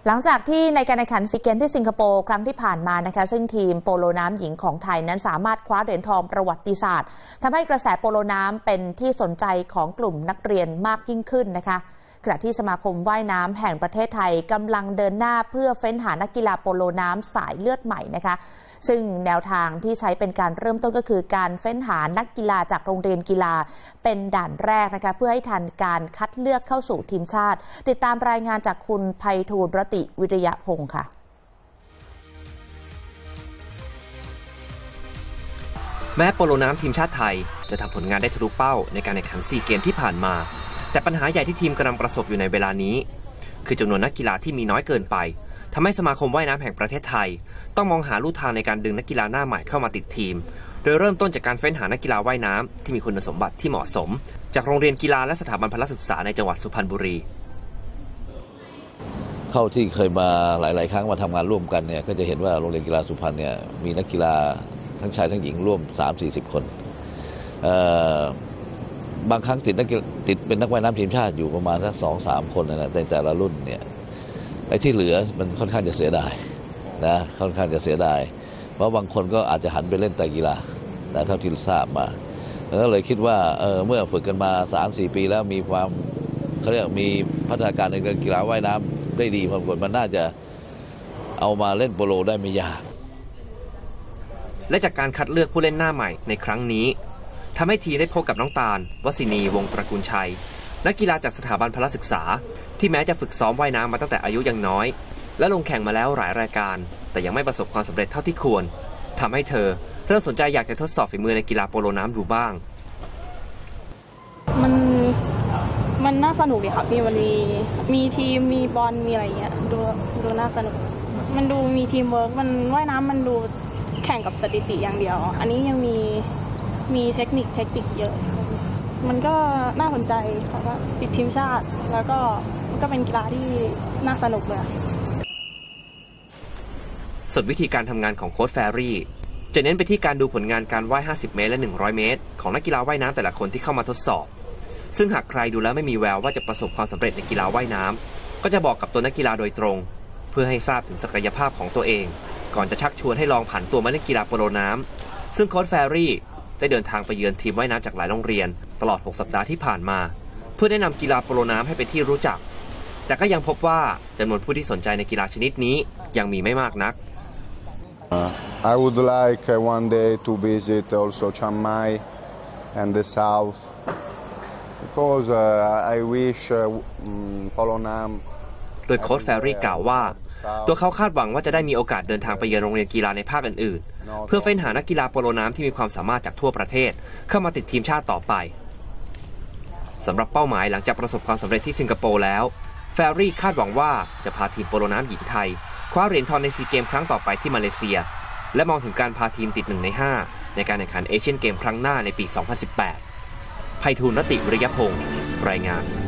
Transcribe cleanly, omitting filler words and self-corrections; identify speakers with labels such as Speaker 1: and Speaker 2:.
Speaker 1: หลังจากที่ในการแข่งขันซีเกมที่สิงคโปร์ครั้งที่ผ่านมานะคะซึ่งทีมโปโลน้ำหญิงของไทยนั้นสามารถคว้าเหรียญทองประวัติศาสตร์ทำให้กระแสโปโลน้ำเป็นที่สนใจของกลุ่มนักเรียนมากยิ่งขึ้นนะคะขณะที่สมาคมว่ายน้ำแห่งประเทศไทยกำลังเดินหน้าเพื่อเฟ้นหานักกีฬาโปโลน้ำสายเลือดใหม่นะคะซึ่งแนวทางที่ใช้เป็นการเริ่มต้นก็คือการเฟ้นหานักกีฬาจากโรงเรียนกีฬาเป็นด่านแรกนะคะเพื่อให้ทันการคัดเลือกเข้าสู่ทีมชาติติดตามรายงานจากคุณไพฑูรย์รติวิริยพงศ์ค่ะ
Speaker 2: แม้โปโลน้ำทีมชาติไทยจะทำผลงานได้ทะลุเป้าในการแข่งขันซีเกมที่ผ่านมาแต่ปัญหาใหญ่ที่ทีมกำลังประสบอยู่ในเวลานี้คือจำนวนนักกีฬาที่มีน้อยเกินไปทำให้สมาคมว่ายน้ำแห่งประเทศไทยต้องมองหาลู่ทางในการดึงนักกีฬาหน้าใหม่เข้ามาติดทีมโดยเริ่มต้นจากการเฟ้นหานักกีฬาว่ายน้ำที่มีคุณสมบัติที่เหมาะสมจากโรงเรียนกีฬาและสถาบันพละศึกษาในจังหวัดสุพรรณบุรี
Speaker 3: เท่าที่เคยมาหลายๆครั้งมาทำงานร่วมกันเนี่ยก็จะเห็นว่าโรงเรียนกีฬาสุพรรณเนี่ยมีนักกีฬาทั้งชายทั้งหญิงร่วม 3-40 คนบางครั้งติดเป็นนักว่ายน้ำทีมชาติอยู่ประมาณสัก 2-3 คนนะในแต่ละรุ่นเนี่ยไอ้ที่เหลือมันค่อนข้างจะเสียดายนะค่อนข้างจะเสียดายเพราะบางคนก็อาจจะหันไปเล่นแต่กีฬาแต่เท่าที่ทราบมาแล้วก็เลยคิดว่าเมื่อฝึกกันมา 3-4 ปีแล้วมีความเขาเรียกมีพัฒนาการในการกีฬาว่ายน้ำได้ดีพอสมควรมันน่าจะเอามาเล่นโปโลได้ไม่ยาก
Speaker 2: และจากการคัดเลือกผู้เล่นหน้าใหม่ในครั้งนี้ทำให้ทีมได้พบกับน้องตาลวศินีวงศ์ตระกูลชัยนักกีฬาจากสถาบันพละศึกษาที่แม้จะฝึกซ้อมว่ายน้ำมาตั้งแต่อายุยังน้อยและลงแข่งมาแล้วหลายรายการแต่ยังไม่ประสบความสำเร็จเท่าที่ควรทำให้เธอเริ่มสนใจอยากจะทดสอบฝีมือในกีฬาโปโลน้ำดูบ้าง
Speaker 4: มันน่าสนุกดีค่ะพี่มันมีทีมมีบอลมีอะไรเงี้ยดูน่าสนุกมันดูมีทีมเวิร์กมันว่ายน้ำมันดูแข่งกับสถิติอย่างเดียวอันนี้ยังมีเทคนิคเยอะมันก็น่าสนใจค่ะว่าติดทีมชาติแล้วก็มันก็เป็นกีฬาที่น่าสนุกเลย
Speaker 2: ส่วนวิธีการทำงานของโค้ชแฟรี่จะเน้นไปที่การดูผลงานการว่าย50 เมตรและ100 เมตรของนักกีฬาว่ายน้ำแต่ละคนที่เข้ามาทดสอบซึ่งหากใครดูแล้วไม่มีแววว่าจะประสบความสำเร็จในกีฬาว่ายน้ำก็จะบอกกับตัวนักกีฬาโดยตรงเพื่อให้ทราบถึงศักยภาพของตัวเองก่อนจะชักชวนให้ลองผันตัวมาเล่นกีฬาโปโลน้ำซึ่งโค้ชแฟรี่ได้เดินทางไปเยือนทีมว่ายน้ำจากหลายโรงเรียนตลอด6 สัปดาห์ที่ผ่านมาเพื่อแนะนำกีฬาโปโลน้ำให้เป็นที่รู้จักแต่ก็ยังพบว่าจำนวนผู้ที่สนใจในกีฬาชนิดนี้ยังมีไม่มากนัก
Speaker 5: I would like one day to visit also Chiang Mai and the south because I wish Polo Nam
Speaker 2: โดยโค้ชแฟรี่กล่าวว่าตัวเขาคาดหวังว่าจะได้มีโอกาสเดินทางไปเยือนโรงเรียนกีฬาในภาคอื่นๆเพื่อเฟ้นหานักกีฬาโปโลน้ำที่มีความสามารถจากทั่วประเทศเข้ามาติดทีมชาติต่อไปสำหรับเป้าหมายหลังจากประสบความสำเร็จที่สิงคโปร์แล้วแฟรี่คาดหวังว่าจะพาทีมโปโลน้ำหญิงไทยคว้าเหรียญทองในซีเกมครั้งต่อไปที่มาเลเซียและมองถึงการพาทีมติด1 ใน 5ในการแข่งขันเอเชียนเกมครั้งหน้าในปี 2018 ไพฑูรย์ รติวิริยพงศ์รายงาน